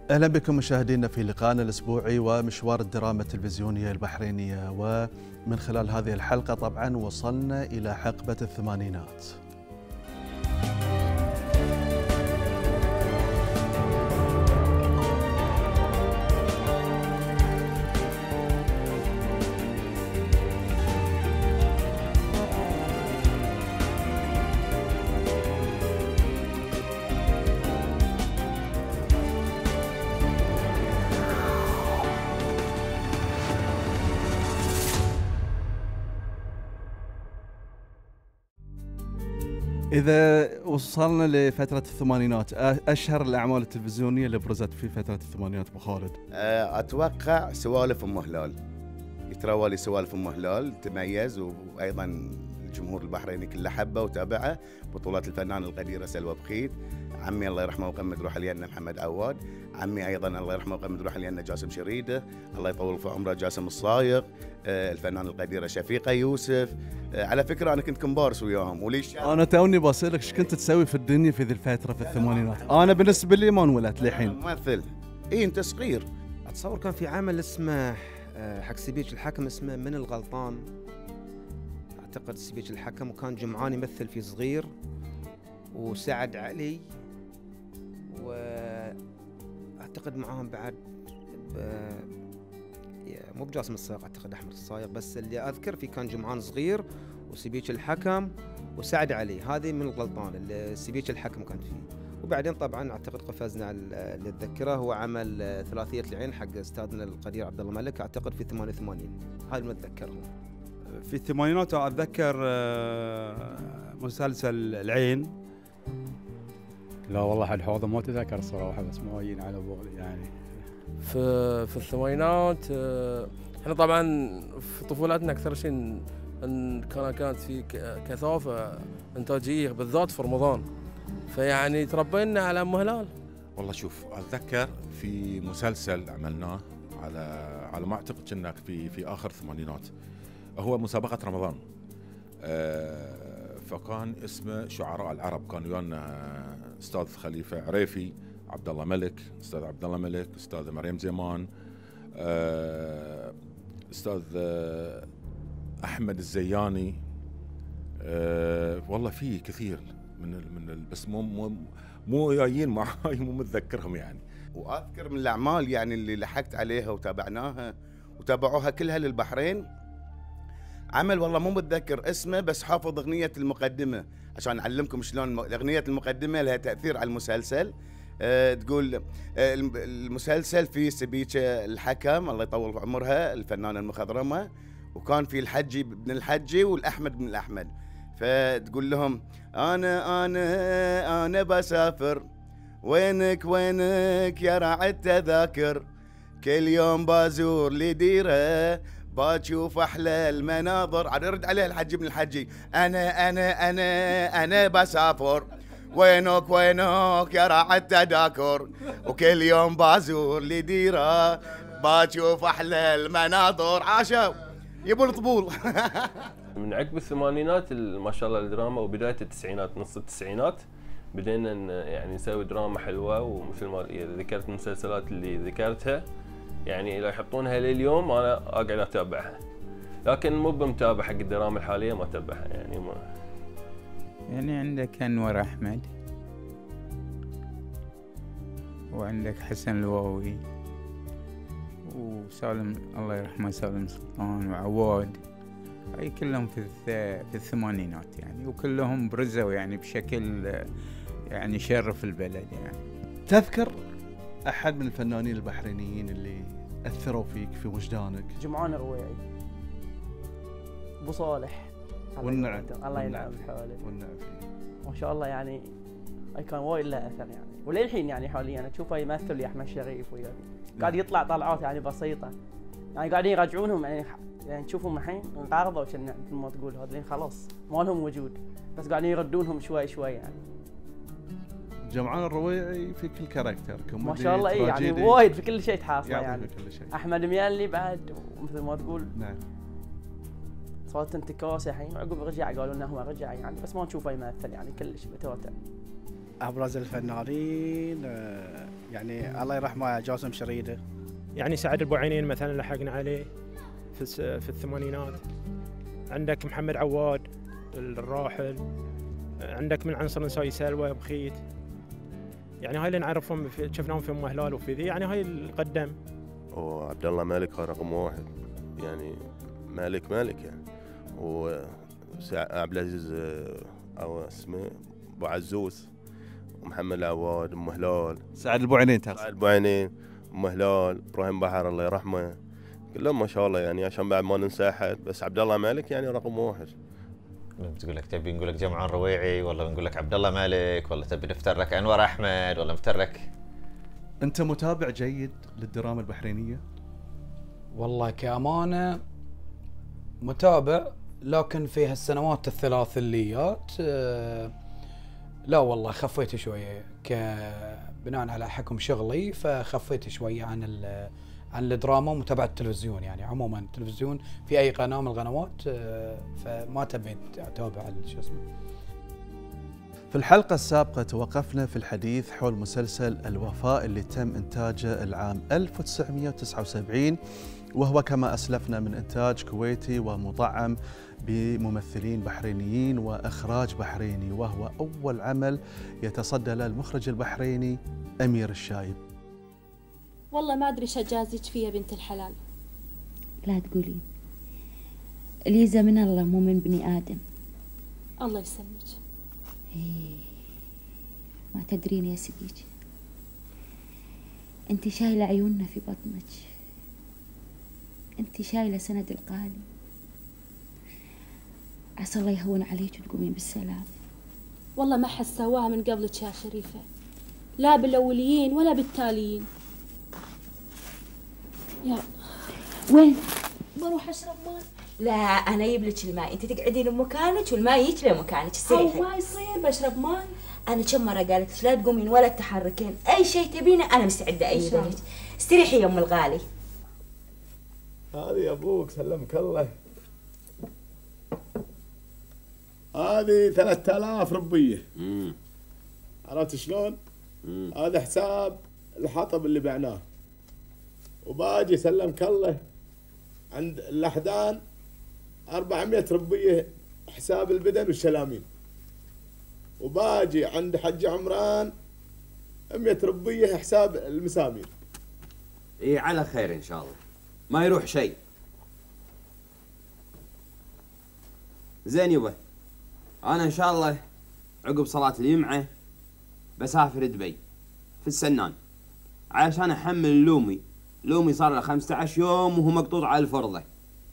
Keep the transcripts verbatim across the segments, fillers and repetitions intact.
أهلا بكم مشاهدينا في لقائنا الأسبوعي ومشوار الدراما التلفزيونية البحرينية، ومن خلال هذه الحلقة طبعا وصلنا إلى حقبة الثمانينات. إذا وصلنا لفترة الثمانينات، أشهر الأعمال التلفزيونية اللي برزت في فترة الثمانينات أبو خالد؟ أتوقع سوالف أم هلال، يتراوى لي سوالف أم هلال تميز، وأيضا الجمهور البحريني كله حبه وتابعه. بطولات الفنان القديرة سلوى بخيت، عمي الله يرحمه ويقمد روح الينا محمد عواد، عمي أيضا الله يرحمه ويقمد روح الينا جاسم شريده، الله يطول في عمره جاسم الصايغ، الفنان القديرة شفيقة يوسف. على فكرة أنا كنت كومبارس وياهم. وليش أنا توني بسألك إيش كنت تسوي في الدنيا في ذي الفترة في الثمانينات؟ أنا بالنسبة لي ما انولدت للحين. ممثل. إيه أنت صغير. أتصور كان في عمل اسمه حق سبيج الحكم اسمه من الغلطان، أعتقد سبيج الحكم، وكان جمعان يمثل فيه صغير وسعد علي، وأعتقد معاهم بعد مو بجاسم الصايغ، أعتقد أحمد الصايغ، بس اللي أذكر فيه كان جمعان صغير وسبيج الحكم وسعد علي. هذه من الغلطان اللي سبيج الحكم كان فيه. وبعدين طبعا أعتقد قفزنا اللي أتذكره هو عمل ثلاثية العين حق أستاذنا القدير عبد الله ملك، أعتقد في ثمانية وثمانين. هاي اللي أتذكرهم. في الثمانينات أتذكر مسلسل العين. لا والله حد حوضه ما تذكر الصراحة، بس ما يجين على بالي يعني. في في الثمانينات احنا طبعا في طفولتنا اكثر شيء ان كان كانت في كثافه انتاجيه بالذات في رمضان، فيعني تربينا على ام هلال. والله شوف، اتذكر في مسلسل عملناه على على ما اعتقد كنا في في اخر الثمانينات، هو مسابقه رمضان، فكان اسمه شعراء العرب. كان ويانا استاذ خليفه عريفي، عبد الله ملك، استاذ عبد الله ملك، استاذ مريم زيمان، استاذ احمد الزياني، والله في كثير من من بس مو مو مو جايين معاي، مو متذكرهم يعني. واذكر من الاعمال يعني اللي لحقت عليها وتابعناها وتابعوها كلها للبحرين، عمل والله مو متذكر اسمه، بس حافظ اغنيه المقدمه عشان اعلمكم شلون اغنيه المقدمه لها تاثير على المسلسل. أه تقول أه المسلسل في سبيكة الحكم الله يطول في عمرها الفنانة المخضرمة، وكان في الحجي بن الحجي والأحمد بن الأحمد، فتقول لهم أنا أنا أنا بسافر، وينك وينك يا راعي التذاكر، كل يوم بازور لديرة باشوف أحلى المناظر. عاد يرد عليه الحجي بن الحجي أنا أنا أنا أنا بسافر، وينك وينك يا راعي التذاكر، وكل يوم بازور لديرة باشوف أحلى المناظر. عاشوا يبون طبول. من عقب الثمانينات ما شاء الله الدراما، وبداية التسعينات نص التسعينات بدينا يعني نسوي دراما حلوة، ومثل ما ذكرت المسلسلات اللي ذكرتها يعني لو يحطونها لليوم أنا أقعد أتابعها، لكن مو بمتابع حق الدراما الحالية، ما أتابعها يعني. ما يعني عندك أنور أحمد، وعندك حسن الواوي، وسالم الله يرحمه سالم سلطان، وعواد، هاي كلهم في في الثمانينات يعني، وكلهم برزوا يعني بشكل يعني شرف البلد يعني. تذكر أحد من الفنانين البحرينيين اللي أثروا فيك في وجدانك؟ جمعان الرويعي، أبو صالح، والنعم، الله ينعم حوله والنعم فيه ما شاء الله يعني. أي كان وايد له أثر يعني، وللحين يعني حاليا تشوفه يمثل يا أحمد شريف ويا قاعد يطلع طلعات يعني بسيطة، يعني قاعدين يرجعونهم يعني يعني تشوفهم الحين انقرضوا كنا مثل ما تقول، هذولين خلاص ما لهم وجود، بس قاعدين يردونهم شوي شوي يعني. جمعان الرويعي في كل كاركتر ما شاء الله، اي يعني وايد في كل شيء تحاصله يعني. في كل شيء. احمد ميالي بعد مثل ما تقول نعم صارت انتكاسه الحين، وعقب رجع قالوا انه هو رجع يعني، بس ما نشوفه يمثل يعني كلش بتوتر. ابرز الفنانين يعني الله يرحمه جاسم شريده. يعني سعد البوعينين مثلا لحقنا عليه في في الثمانينات. عندك محمد عواد الراحل، عندك من عنصر نسائي سلوى بخيت. يعني هاي اللي نعرفهم شفناهم في ام هلال وفي ذي، يعني هاي اللي قدم. وعبد الله مالك رقم واحد، يعني مالك مالك يعني. وعبد العزيز او اسمه ابو عزوز، ومحمد العواد، ام هلال، سعد البوعينين تقصد؟ سعد البوعينين، ام هلال، ابراهيم بحر الله يرحمه، كلهم ما شاء الله يعني عشان بعد ما ننسى احد. بس عبد الله مالك يعني رقم واحد. بتقول لك تبي نقول لك جمعان رويعي ولا نقول لك عبد الله مالك ولا تبي نفتر لك انور احمد ولا نفتر لك؟ انت متابع جيد للدراما البحرينيه؟ والله كأمانة متابع، لكن في هالسنوات الثلاث الليات آه لا والله خفيت شوية بناء على حكم شغلي، فخفيت شوية عن عن الدراما ومتابعة التلفزيون. يعني عموما التلفزيون في أي قناة من القنوات آه فما تبيت أتابع شو اسمه. في الحلقة السابقة توقفنا في الحديث حول مسلسل الوفاء اللي تم إنتاجه العام ألف وتسعمئة وتسعة وسبعين، وهو كما أسلفنا من إنتاج كويتي ومطعم بممثلين بحرينيين وإخراج بحريني، وهو أول عمل يتصدى له المخرج البحريني أمير الشايب. والله ما أدري شو أجازيك فيها بنت الحلال. لا تقولين، اليزا من الله مو من بني آدم. الله يسلمك. إيه ما تدرين يا سديج، انت شايلة عيوننا في بطنك، انت شايلة سند القالي. عسى الله يهون عليك وتقومين بالسلام. والله ما حد سواها من قبلك يا شريفة، لا بالأوليين ولا بالتاليين. يا وين؟ بروح أشرب ماء. لا انا اجيب لك الماء، انت تقعدين بمكانك والماء يجي لمكانك. استريحي. او ما يصير بشرب ماء. انا كم مره قالت لك لا تقومين ولا تتحركين، اي شيء تبينه انا مستعده ايده لك. استريحي يا ام الغالي. هذه يا ابوك سلمك الله، هذه ثلاثة آلاف ربيه. امم عرفت شلون؟ هذا حساب الحطب اللي بعناه، وباجي سلمك الله عند اللحدان أربعمئة ربيه حساب البدن والشلامين، وباجي عند حج عمران مئة ربيه حساب المسامير. اي على خير ان شاء الله، ما يروح شيء. زين يبا، انا ان شاء الله عقب صلاة الجمعة بسافر دبي في السنان علشان احمل لومي. لومي صار له خمسة عشر يوم وهو مقطوط على الفرضة.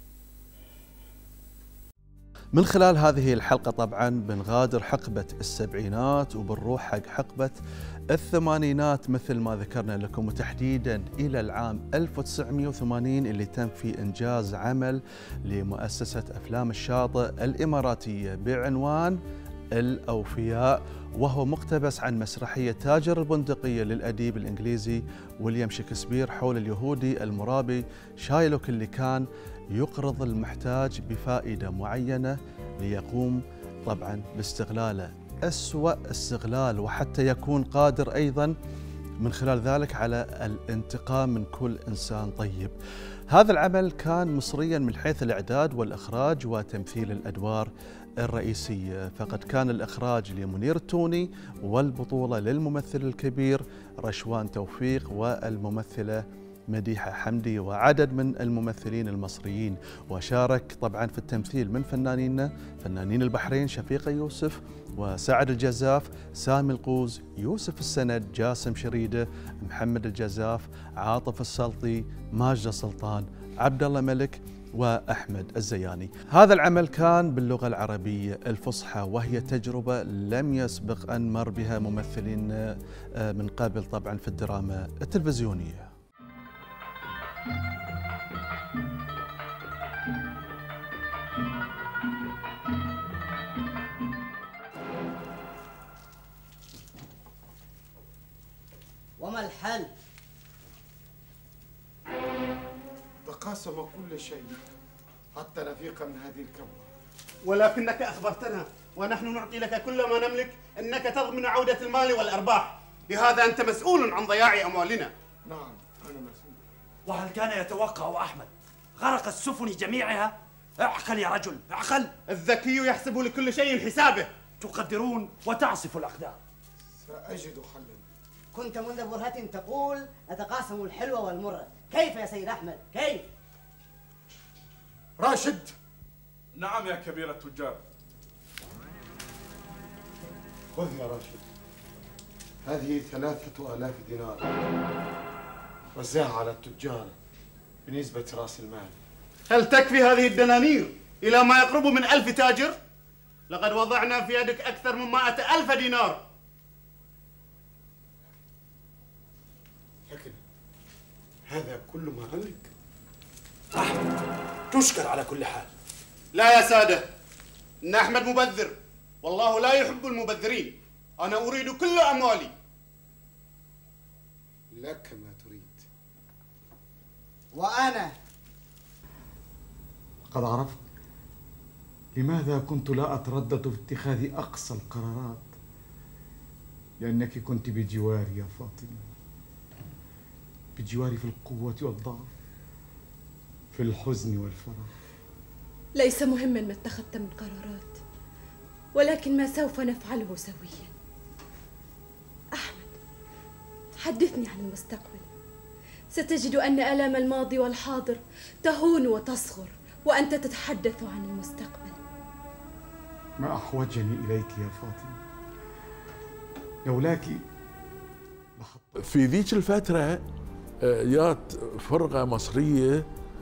من خلال هذه الحلقة طبعا بنغادر حقبة السبعينات وبنروح حق حقبة الثمانينات مثل ما ذكرنا لكم، وتحديدا إلى العام ألف وتسعمئة وثمانين اللي تم في إنجاز عمل لمؤسسة أفلام الشاطئ الإماراتية بعنوان الأوفياء، وهو مقتبس عن مسرحية تاجر البندقية للأديب الإنجليزي ويليام شكسبير حول اليهودي المرابي شايلوك اللي كان يقرض المحتاج بفائدة معينة ليقوم طبعا باستغلاله أسوأ استغلال، وحتى يكون قادر أيضا من خلال ذلك على الانتقام من كل إنسان طيب. هذا العمل كان مصريا من حيث الإعداد والإخراج وتمثيل الأدوار الرئيسية، فقد كان الإخراج لمنير التوني والبطولة للممثل الكبير رشوان توفيق والممثلة مديحة حمدي وعدد من الممثلين المصريين. وشارك طبعا في التمثيل من فنانينا فنانين البحرين شفيقة يوسف وسعد الجزاف، سامي القوز، يوسف السند، جاسم شريده، محمد الجزاف، عاطف السلطي، ماجدة سلطان، عبد الله ملك وأحمد الزياني. هذا العمل كان باللغة العربية الفصحى، وهي تجربة لم يسبق أن مر بها ممثلين من قبل طبعا في الدراما التلفزيونية. وما الحل؟ تقاسم كل شيء حتى نفيق من هذه الكبوة، ولكنك أخبرتنا ونحن نعطي لك كل ما نملك انك تضمن عودة المال والارباح، لهذا انت مسؤول عن ضياع اموالنا. نعم انا مسؤول. وهل كان يتوقع احمد غرق السفن جميعها؟ اعقل يا رجل، اعقل. الذكي يحسب لكل شيء حسابه. تقدرون وتعصف الاقدار. ساجد حلا. كنت منذ برهة تقول نتقاسم الحلوة والمرة، كيف يا سيد أحمد؟ كيف؟ راشد. نعم يا كبير التجار. خذ يا راشد، هذه ثلاثة آلاف دينار، وزعها على التجار بنسبة رأس المال. هل تكفي هذه الدنانير إلى ما يقرب من ألف تاجر؟ لقد وضعنا في يدك أكثر من مائة ألف دينار. لكن هذا كل ما أملك. أحمد تشكر على كل حال. لا يا سادة، إن أحمد مبذر، والله لا يحب المبذرين. أنا أريد كل أموالي. لك ما تريد. وأنا قد عرفت لماذا كنت لا أتردد في اتخاذ أقصى القرارات، لأنك كنت بجواري يا فاطمة، بجواري في القوة والضعف، في الحزن والفرح. ليس مهما ما اتخذت من قرارات، ولكن ما سوف نفعله سويا. أحمد، حدثني عن المستقبل. ستجد أن آلام الماضي والحاضر تهون وتصغر وأنت تتحدث عن المستقبل. ما أحوجني إليك يا فاطمة، لولاك. في ذيك الفترة جات فرقة مصرية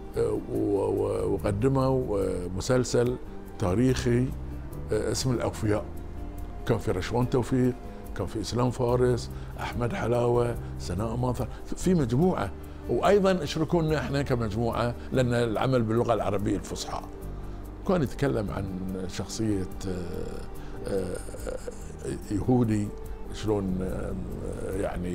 وقدموا مسلسل تاريخي اسم الأوفياء. كان في رشوان توفيق، كان في إسلام فارس، أحمد حلاوة، سناء ماثر، في مجموعة. وأيضا اشركونا احنا كمجموعة لأن العمل باللغة العربية الفصحى. كان يتكلم عن شخصية يهودي شلون يعني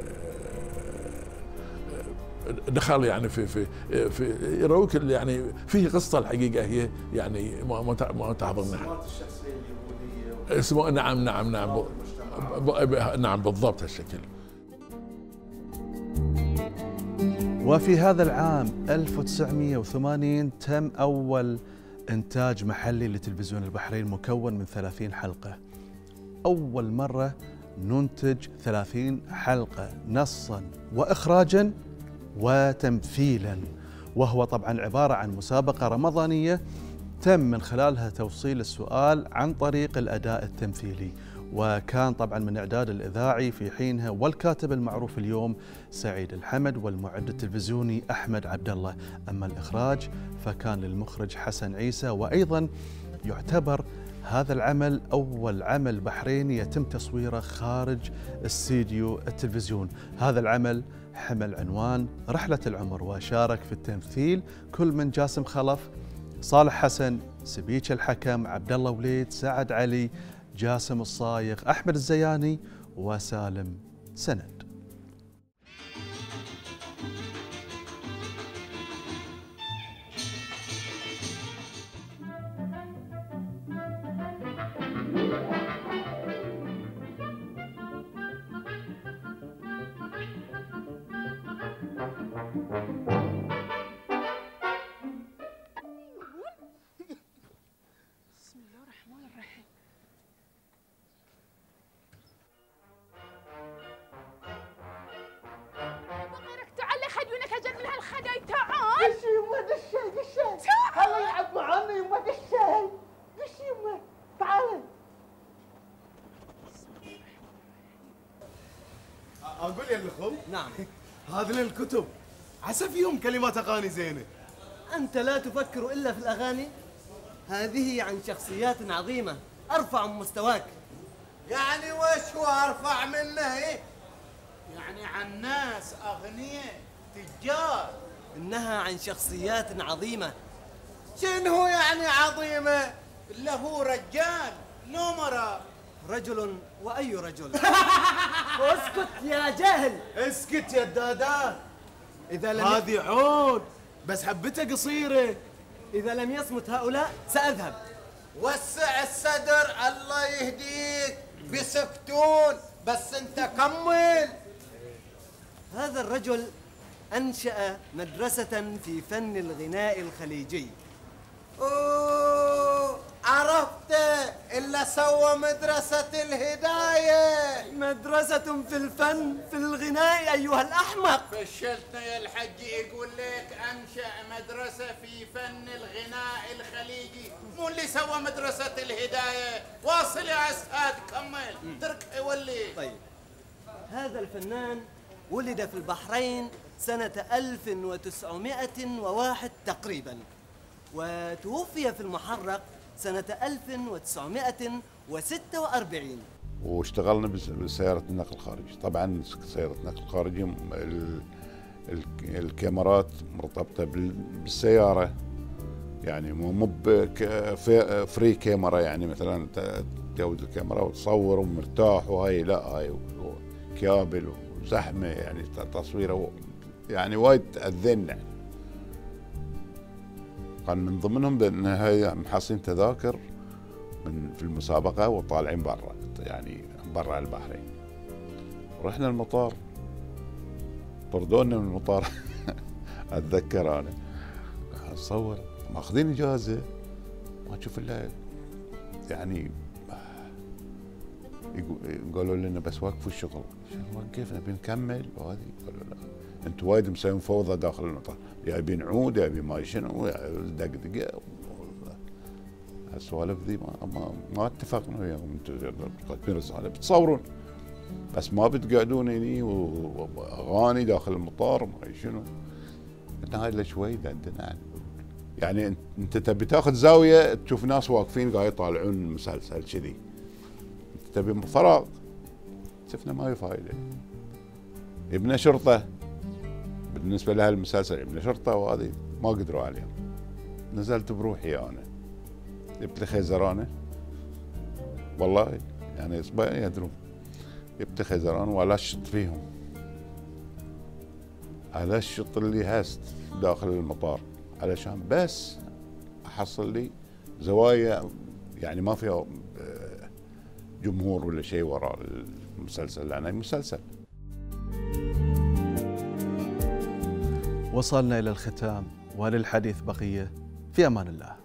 دخل يعني في في في يروك يعني فيه قصة الحقيقة هي يعني ما ما ما تحضرنا. اسمه نعم نعم نعم نعم بالضبط هالشكل. وفي هذا العام ألف وتسعمئة وثمانين تم أول إنتاج محلي لتلفزيون البحرين مكون من ثلاثين حلقة. أول مرة ننتج ثلاثين حلقة نصاً وإخراجاً وتمثيلاً، وهو طبعاً عبارة عن مسابقة رمضانية تم من خلالها توصيل السؤال عن طريق الأداء التمثيلي. وكان طبعا من إعداد الإذاعي في حينها والكاتب المعروف اليوم سعيد الحمد، والمعد التلفزيوني أحمد عبد الله. أما الإخراج فكان للمخرج حسن عيسى. وأيضا يعتبر هذا العمل أول عمل بحريني يتم تصويره خارج استديو التلفزيون. هذا العمل حمل عنوان رحلة العمر، وشارك في التمثيل كل من جاسم خلف، صالح حسن، سبيك الحكم، عبد الله وليد، سعد علي، جاسم الصايغ، أحمد الزياني، وسالم سند. اقول يا الاخو. نعم. هذه الكتب عسى فيهم كلمات اغاني زينه. انت لا تفكر الا في الاغاني؟ هذه عن شخصيات عظيمه ارفع من مستواك. يعني وش هو ارفع منه؟ ايه يعني عن ناس اغنياء تجار. انها عن شخصيات عظيمه. شنو يعني عظيمه؟ له رجال نمره. رجل واي رجل؟ اسكت يا جاهل. اسكت يا الدادان. اذا لم هذه عود بس حبتها قصيره. اذا لم يصمت هؤلاء ساذهب. وسع الصدر الله يهديك بيسكتون بس انت كمل. هذا الرجل أنشأ مدرسة في فن الغناء الخليجي. اوه عرفته إلا سوى مدرسة الهداية. مدرسة في الفن في الغناء أيها الأحمق. فشلتنا يا الحج يقول لك أنشأ مدرسة في فن الغناء الخليجي، مو اللي سوى مدرسة الهداية. واصل يا أسعد كمل ترك يولي. طيب هذا الفنان ولد في البحرين سنة ألف وتسعمائة وواحد تقريبا، وتوفي في المحرق سنة ألف وتسعمائة وستة وأربعين. واشتغلنا بسيارة النقل الخارجي. طبعا سيارة النقل الخارجي ال ال الكاميرات مرتبطة بالسيارة، يعني مو فري كاميرا، يعني مثلا تجود الكاميرا وتصور ومرتاح وهاي، لا هاي كابل وزحمة، يعني تصويره يعني وايد تأذينا. كان من ضمنهم بأن هاي محصلين تذاكر من في المسابقة وطالعين برا، يعني برا البحرين. رحنا المطار، طردونا من المطار. أتذكر أنا أتصور ماخذين إجازة ما تشوف إلا يعني قالوا لنا بس وقفوا الشغل. وقفنا بنكمل وهذه قالوا لا انتم وايد مسوين فوضى داخل المطار، جايبين عود جايبين ما شنو دقدقه. السوالف ذي ما ما, ما اتفقنا وياهم. انتم كاتبين رساله بتصورون بس ما بتقعدون هني واغاني داخل المطار ما شنو. قلنا هاي شوي عندنا يعني انت تبي تاخذ زاويه تشوف ناس واقفين قاعد يطالعون المسلسل كذي، انت تبي فراغ. شفنا ما في فايده. ابن شرطه بالنسبه لها المسلسل ابن شرطه، وهذه ما قدروا عليهم. نزلت بروحي انا، جبت لي خيزرانه والله، يعني اصبعي يدرون، جبت خيزران والشط فيهم، الشط اللي هست داخل المطار علشان بس احصل لي زوايا يعني ما فيها جمهور ولا شيء وراء المسلسل، لأنه مسلسل. وصلنا إلى الختام وللحديث بقية. في أمان الله.